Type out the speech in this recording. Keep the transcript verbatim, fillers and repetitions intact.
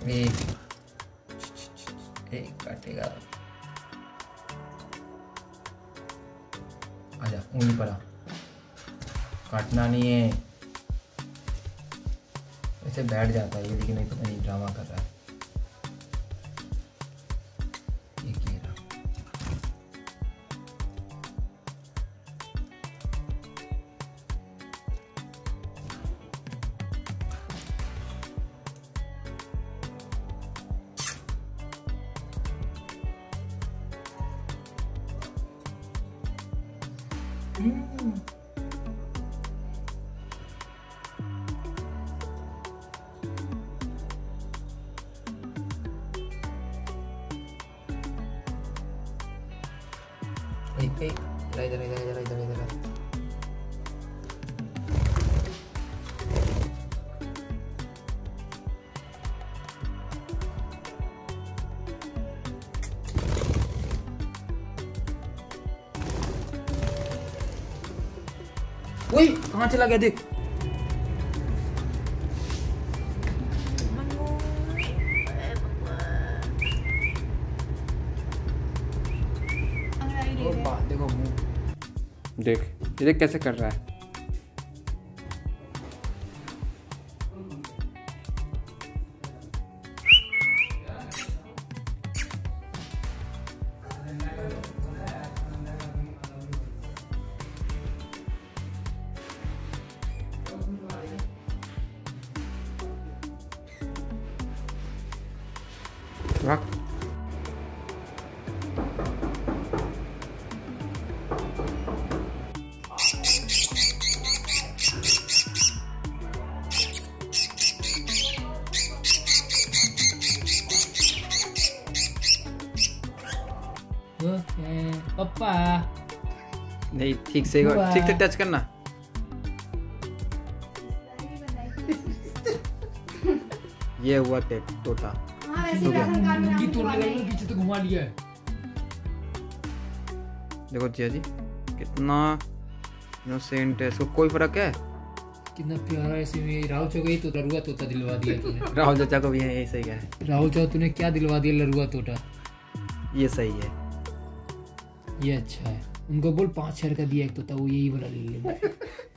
एक एक काटेगा। आजा, उंगली पड़ा, काटना नहीं है। ऐसे बैठ जाता है ये, लेकिन नहीं, पता नहीं ड्रामा कर रहा है। एक ये रहा। हम्म ए, इधर इधर इधर इधर इधर इधर। ओए कहाँ चला गया देख। देखो देख ये देख कैसे कर रहा है। रख पप्पा नहीं, ठीक से ठीक से टच करना। ये हुआ टेक टोटा। पीछे तो घुमा लिया है। देखो जिया जी कितना इनोसेंट है, इसको कोई फर्क है। कितना प्यारा ऐसे में। राहुल चौक ही तो लरुआ तोता दिलवा दिया तूने। राहुल चाचा को भी है, ये सही है। राहुल चौक तूने क्या दिलवा दिया, लरुआ तोता। ये सही है, ये अच्छा है। उनको बोल पाँच हजार का दिया एक तोता, वो यही वाला ले लेंगे।